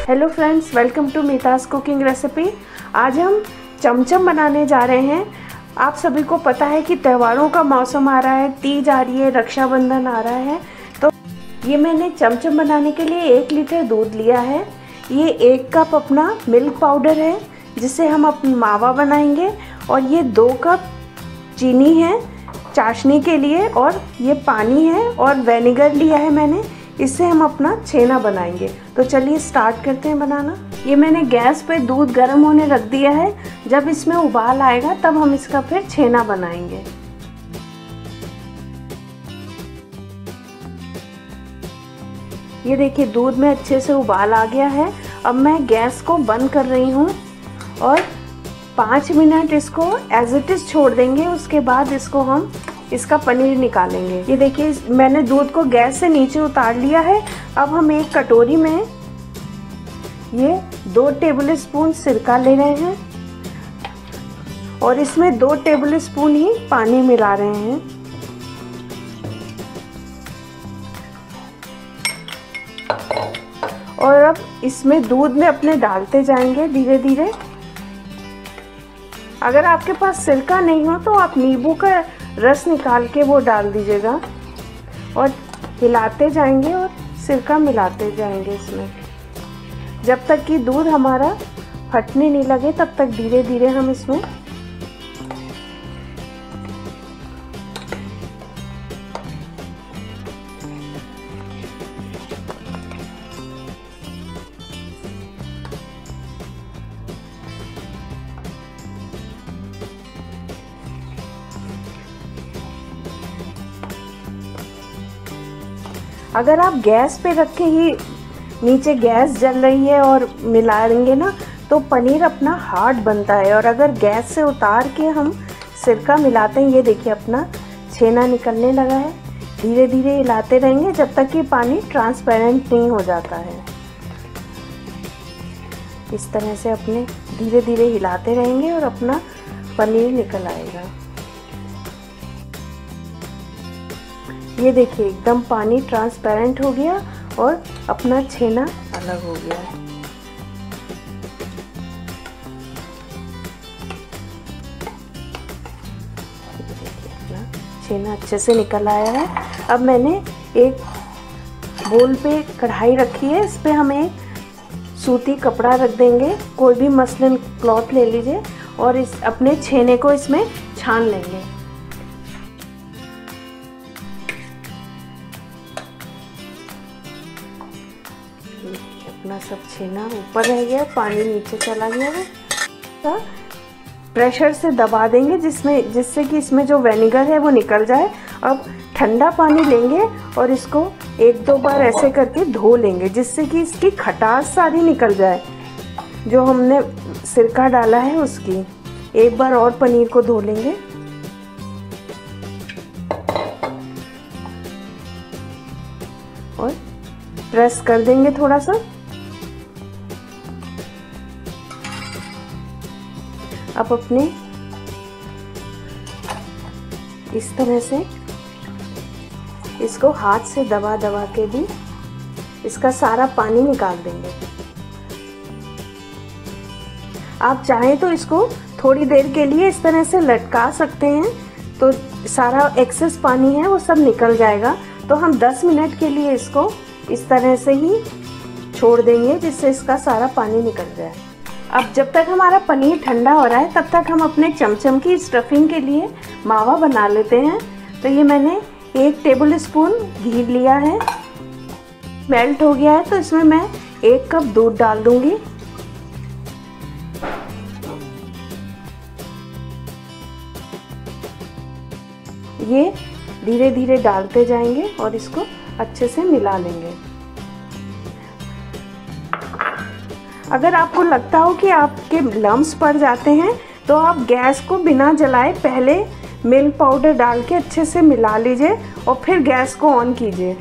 Hello friends, welcome to Meeta's cooking recipe. आज हम चमचम बनाने जा रहे हैं। आप सभी को पता है कि त्योहारों का मौसम आ रहा है, तीज आ रही है, रक्षाबंधन आ रहा है। तो ये मैंने चमचम बनाने के लिए 1 लीटर दूध लिया है। ये 1 कप अपना मिल्क पाउडर है जिससे हम अपनी मावा बनाएंगे, और ये 2 कप चीनी है चाशनी के लिए, और ये पानी है और विनेगर लिया है मैंने, इससे हम अपना छेना बनाएंगे। तो चलिए स्टार्ट करते हैं बनाना। ये मैंने गैस पे दूध गर्म होने रख दिया है। जब इसमें उबाल आएगा तब हम इसका फिर छेना बनाएंगे। ये देखिए दूध में अच्छे से उबाल आ गया है। अब मैं गैस को बंद कर रही हूँ और 5 मिनट इसको एज इट इज छोड़ देंगे। उसके बाद इसको हम इसका पनीर निकालेंगे। ये देखिए मैंने दूध को गैस से नीचे उतार लिया है। अब हम एक कटोरी में ये 2 टेबल स्पून सिरका ले रहे हैं और इसमें 2 टेबल स्पून ही पानी मिला रहे हैं। और अब इसमें दूध में अपने डालते जाएंगे धीरे धीरे। अगर आपके पास सिरका नहीं हो तो आप नींबू का रस निकाल के वो डाल दीजिएगा और हिलाते जाएंगे और सिरका मिलाते जाएंगे इसमें, जब तक कि दूध हमारा फटने नहीं लगे तब तक धीरे धीरे हम इसमें अगर आप गैस पे रख के ही नीचे गैस जल रही है और मिलाएंगे ना तो पनीर अपना हार्ड बनता है। और अगर गैस से उतार के हम सिरका मिलाते हैं, ये देखिए अपना छेना निकलने लगा है। धीरे धीरे हिलाते रहेंगे जब तक कि पानी ट्रांसपेरेंट नहीं हो जाता है। इस तरह से अपने धीरे धीरे हिलाते रहेंगे और अपना पनीर निकल आएगा। ये देखिए एकदम पानी ट्रांसपेरेंट हो गया और अपना छेना अलग हो गया है। देखिए अपना छेना अच्छे से निकल आया है। अब मैंने एक बोल पे कढ़ाई रखी है, इस पे हम एक सूती कपड़ा रख देंगे। कोई भी मसलिन क्लॉथ ले लीजिए और इस अपने छेने को इसमें छान लेंगे। अपना सब छेना ऊपर रह गया, पानी नीचे चला गया है। तो प्रेशर से दबा देंगे जिससे कि इसमें जो विनेगर है वो निकल जाए। अब ठंडा पानी लेंगे और इसको 1-2 बार ऐसे करके धो लेंगे जिससे कि इसकी खटास सारी निकल जाए, जो हमने सिरका डाला है उसकी। एक बार और पनीर को धो लेंगे। और प्रेस कर देंगे थोड़ा सा। अब अपने इस तरह से इसको हाथ से दबा दबा के भी इसका सारा पानी निकाल देंगे। आप चाहें तो इसको थोड़ी देर के लिए इस तरह से लटका सकते हैं, तो सारा एक्सेस पानी है वो सब निकल जाएगा। तो हम 10 मिनट के लिए इसको इस तरह से ही छोड़ देंगे जिससे इसका सारा पानी निकल जाए। अब जब तक हमारा पनीर ठंडा हो रहा है तब तक हम अपने चमचम की स्टफिंग के लिए मावा बना लेते हैं। तो ये मैंने 1 टेबल स्पून घी लिया है, मेल्ट हो गया है। तो इसमें मैं 1 कप दूध डाल दूंगी। ये धीरे धीरे डालते जाएंगे और इसको अच्छे से मिला लेंगे। अगर आपको लगता हो कि आपके लम्स पड़ जाते हैं तो आप गैस को बिना जलाए पहले मिल्क पाउडर डाल के अच्छे से मिला लीजिए और फिर गैस को ऑन कीजिए।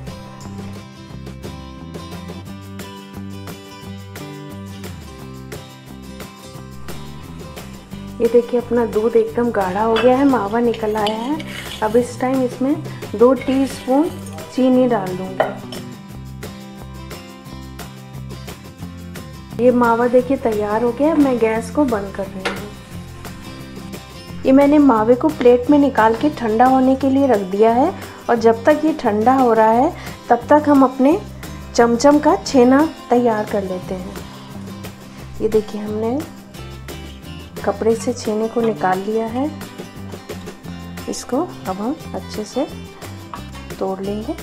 ये देखिए अपना दूध एकदम गाढ़ा हो गया है, मावा निकल आया है। अब इस टाइम इसमें 2 टीस्पून चीनी डाल दूंगी। ये मावा देखिए तैयार हो गया। मैं गैस को बंद कर रही हूँ। ये मैंने मावे को प्लेट में निकाल के ठंडा होने के लिए रख दिया है और जब तक ये ठंडा हो रहा है तब तक हम अपने चमचम का छेना तैयार कर लेते हैं। ये देखिए हमने कपड़े से छेने को निकाल लिया है। इसको अब हम अच्छे से तोड़ लेंगे।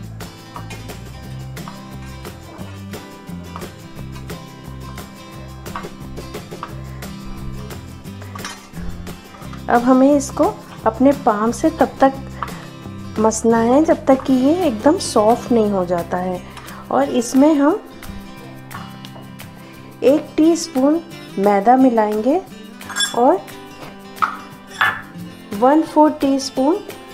अब हमें इसको अपने पाम से तब तक मसना है जब तक कि ये एकदम सॉफ्ट नहीं हो जाता है। और इसमें हम 1 टीस्पून मैदा मिलाएंगे और 1/4 टीस्पून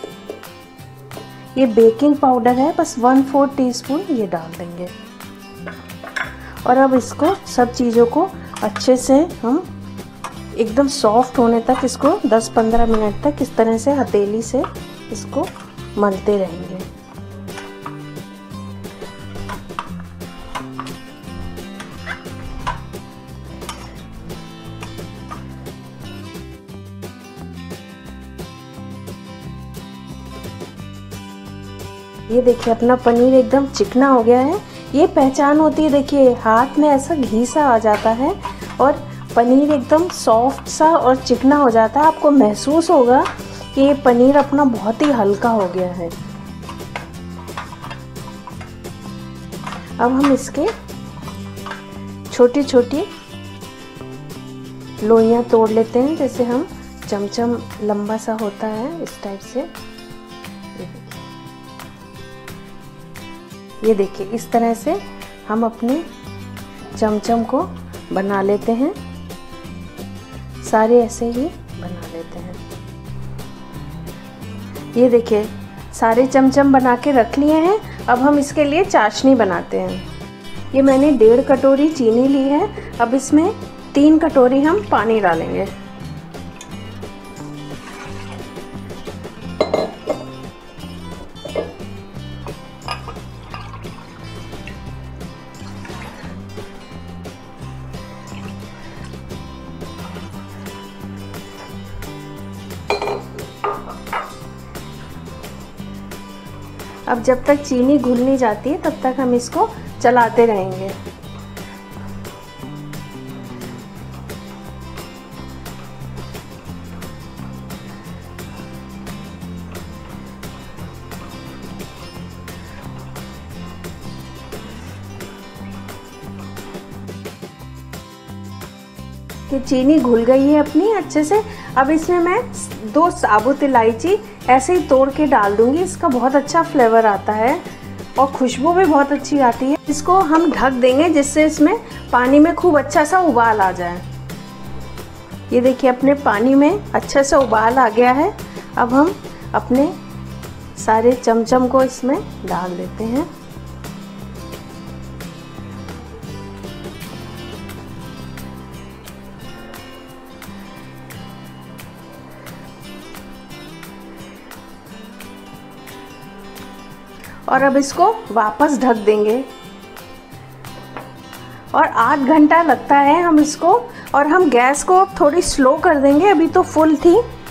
ये बेकिंग पाउडर है, बस 1/4 टीस्पून ये डाल देंगे। और अब इसको सब चीज़ों को अच्छे से हम एकदम सॉफ्ट होने तक इसको 10-15 मिनट तक इस तरह से हथेली से इसको मलते रहेंगे। ये देखिए अपना पनीर एकदम चिकना हो गया है। ये पहचान होती है, देखिए हाथ में ऐसा घी सा आ जाता है और पनीर एकदम सॉफ्ट सा और चिकना हो जाता है। आपको महसूस होगा कि ये पनीर अपना बहुत ही हल्का हो गया है। अब हम इसके छोटी छोटी लोइयां तोड़ लेते हैं, जैसे हम चमचम लंबा सा होता है इस टाइप से। ये देखिए इस तरह से हम अपने चमचम को बना लेते हैं। सारे ऐसे ही बना लेते हैं। ये देखिए सारे चमचम बना के रख लिए हैं। अब हम इसके लिए चाशनी बनाते हैं। ये मैंने 1.5 कटोरी चीनी ली है। अब इसमें 3 कटोरी हम पानी डालेंगे। अब जब तक चीनी घुल नहीं जाती है तब तक हम इसको चलाते रहेंगे। कि चीनी घुल गई है अपनी अच्छे से। अब इसमें मैं 2 साबुत इलायची ऐसे ही तोड़ के डाल दूंगी। इसका बहुत अच्छा फ्लेवर आता है और खुशबू भी बहुत अच्छी आती है। इसको हम ढक देंगे जिससे इसमें पानी में खूब अच्छा सा उबाल आ जाए। ये देखिए अपने पानी में अच्छा सा उबाल आ गया है। अब हम अपने सारे चमचम को इसमें डाल देते हैं। और अब इसको वापस ढक देंगे और 8 घंटा लगता है हम इसको। और हम गैस को थोड़ी स्लो कर देंगे, अभी तो फुल थी।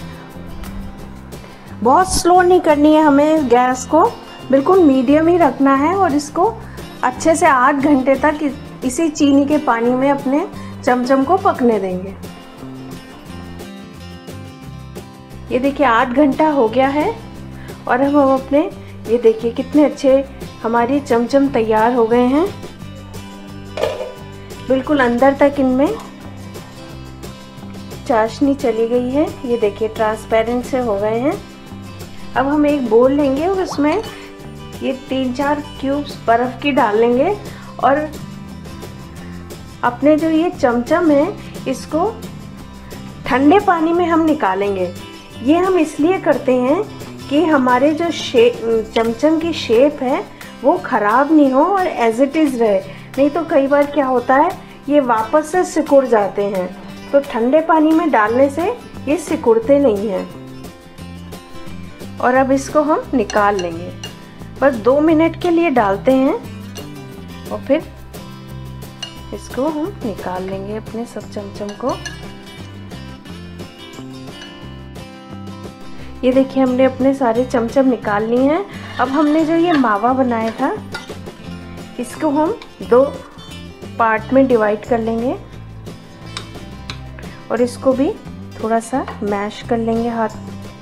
बहुत स्लो नहीं करनी है हमें, गैस को बिल्कुल मीडियम ही रखना है। और इसको अच्छे से 8 घंटे तक इसी चीनी के पानी में अपने चमचम को पकने देंगे। ये देखिए 8 घंटा हो गया है और हम अपने ये देखिए कितने अच्छे हमारे चमचम तैयार हो गए हैं। बिल्कुल अंदर तक इनमें चाशनी चली गई है। ये देखिए ट्रांसपेरेंट से हो गए हैं। अब हम एक बोल लेंगे और उसमें ये 3-4 क्यूब्स बर्फ़ की डाल लेंगे और अपने जो ये चमचम है इसको ठंडे पानी में हम निकालेंगे। ये हम इसलिए करते हैं कि हमारे जो चमचम की शेप है वो ख़राब नहीं हो और एज इट इज़ रहे। नहीं तो कई बार क्या होता है ये वापस से सिकुड़ जाते हैं, तो ठंडे पानी में डालने से ये सिकुड़ते नहीं हैं। और अब इसको हम निकाल लेंगे। बस 2 मिनट के लिए डालते हैं और फिर इसको हम निकाल लेंगे अपने सब चमचम को। ये देखिए हमने अपने सारे चमचम निकाल लिए हैं। अब हमने जो ये मावा बनाया था इसको हम 2 पार्ट में डिवाइड कर लेंगे और इसको भी थोड़ा सा मैश कर लेंगे हाथ।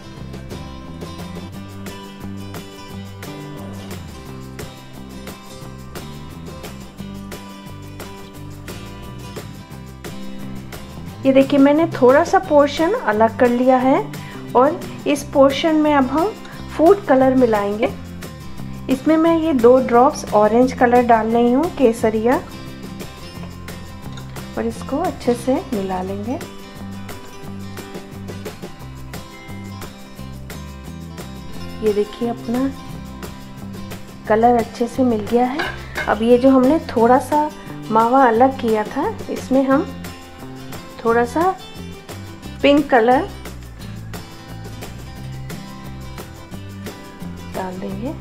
ये देखिए मैंने थोड़ा सा पोर्शन अलग कर लिया है और इस पोर्शन में अब हम फूड कलर मिलाएंगे। इसमें मैं ये 2 ड्रॉप्स ऑरेंज कलर डाल रही हूँ, केसरिया, और इसको अच्छे से मिला लेंगे। ये देखिए अपना कलर अच्छे से मिल गया है। अब ये जो हमने थोड़ा सा मावा अलग किया था इसमें हम थोड़ा सा पिंक कलर डाल देंगे।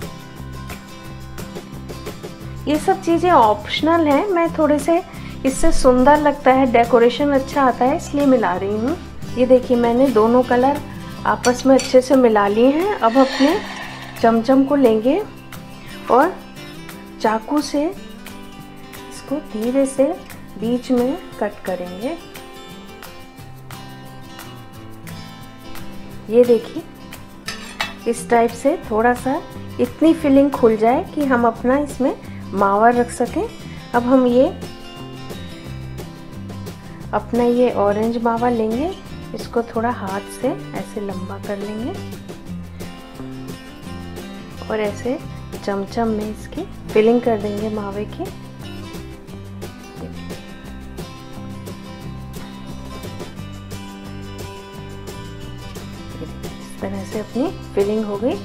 ये सब चीज़ें ऑप्शनल हैं, मैं थोड़े से इससे सुंदर लगता है, डेकोरेशन अच्छा आता है इसलिए मिला रही हूँ। ये देखिए मैंने दोनों कलर आपस में अच्छे से मिला लिए हैं। अब अपने चमचम को लेंगे और चाकू से इसको धीरे से बीच में कट करेंगे। ये देखिए इस टाइप से थोड़ा सा इतनी फिलिंग खुल जाए कि हम अपना इसमें मावा रख सकें। अब हम ये अपना ये ऑरेंज मावा लेंगे, इसको थोड़ा हाथ से ऐसे लंबा कर लेंगे और ऐसे चमचम में इसकी फिलिंग कर देंगे मावे की। इस तरह से अपनी फिलिंग हो गई।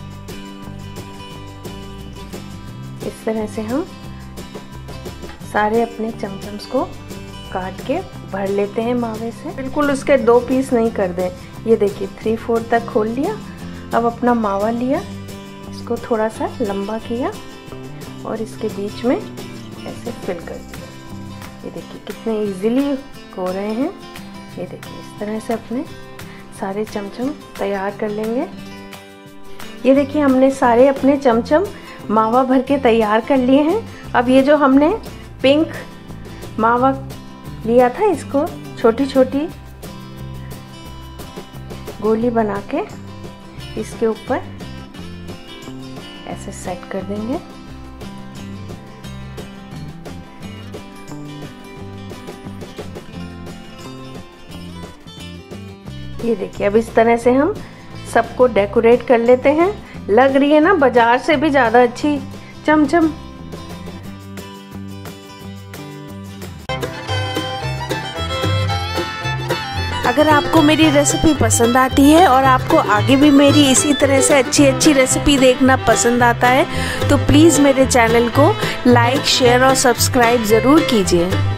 इस तरह से हम सारे अपने चमचम्स को काट के भर लेते हैं मावे से। बिल्कुल उसके 2 पीस नहीं कर दें। ये देखिए 3/4 तक खोल लिया। अब अपना मावा लिया, इसको थोड़ा सा लंबा किया और इसके बीच में ऐसे फिल कर दिया। ये देखिए कितने इजीली हो रहे हैं। ये देखिए इस तरह से अपने सारे चमचम तैयार कर लेंगे। ये देखिए हमने सारे अपने चमचम मावा भर के तैयार कर लिए हैं। अब ये जो हमने पिंक मावा लिया था इसको छोटी छोटी गोली बना के इसके ऊपर ऐसे सेट कर देंगे। ये देखिए अब इस तरह से हम सबको डेकोरेट कर लेते हैं। लग रही है ना बाजार से भी ज़्यादा अच्छी चमचम। अगर आपको मेरी रेसिपी पसंद आती है और आपको आगे भी मेरी इसी तरह से अच्छी अच्छी रेसिपी देखना पसंद आता है तो प्लीज़ मेरे चैनल को लाइक, शेयर और सब्सक्राइब ज़रूर कीजिए।